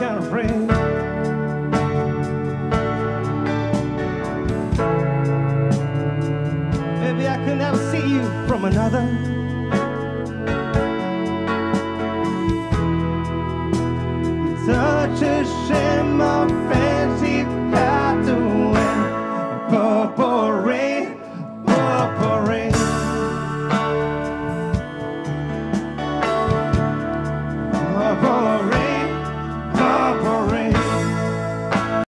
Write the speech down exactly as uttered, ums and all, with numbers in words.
kind of friend. Maybe I could never see you from another. It's such a shame.